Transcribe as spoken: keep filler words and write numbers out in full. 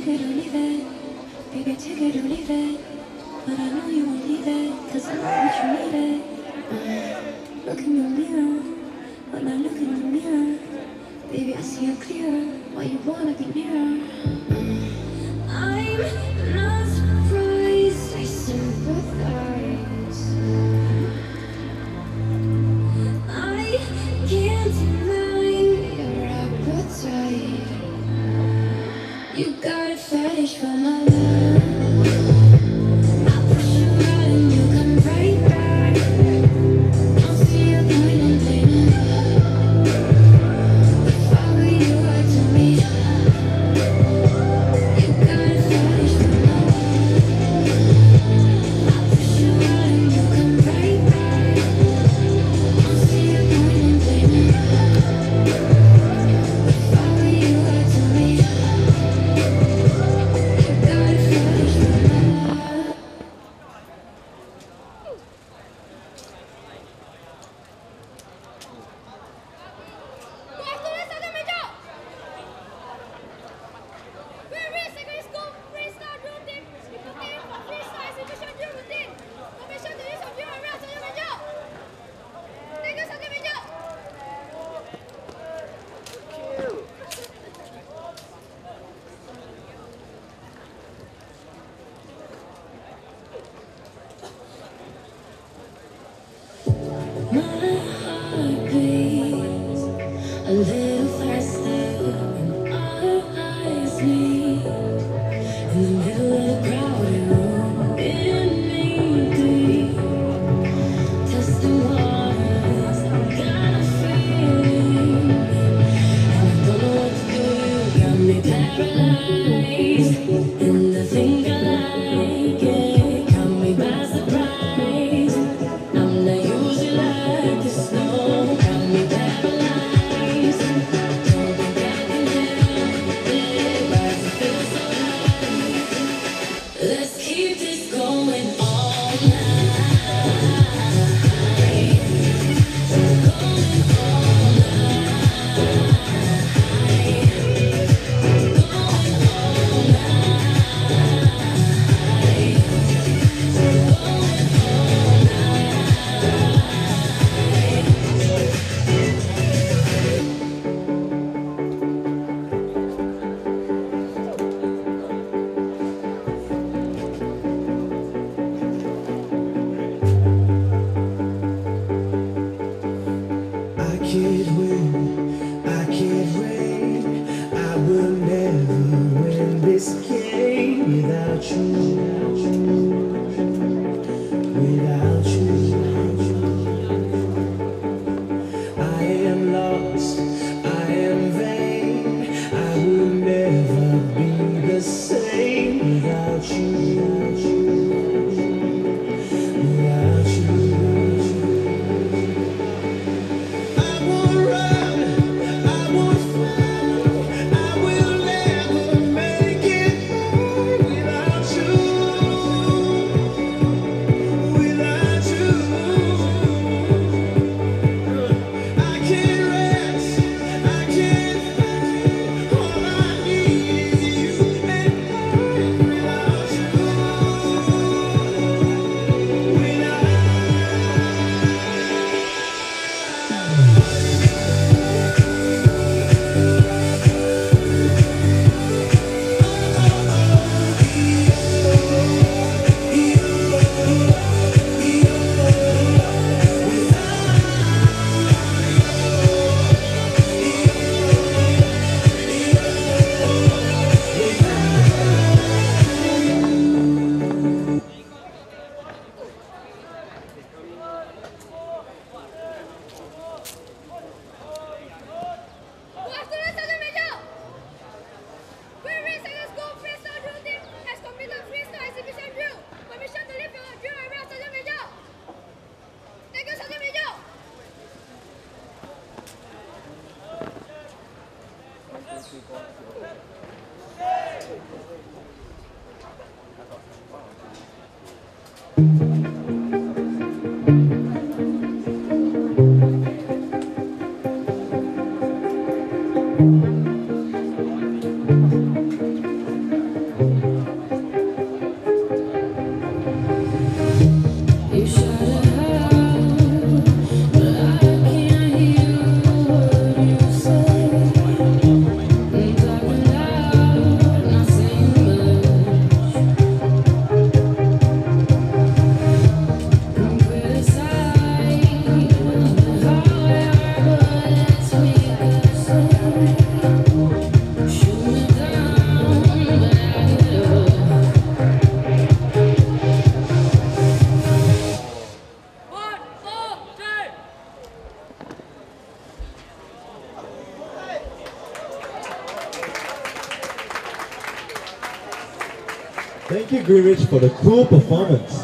ticket or leave it. Baby, ticket or leave it. But I know you won't leave it, cause I know that you need it. Uh, look in the mirror, when I look in the mirror, baby, I see you clearer, why you wanna be nearer. Uh, I'm not surprised, I sympathize. I can't deny your appetite. You got a fetish for my love. Thank you, Greenwich, for the cool performance.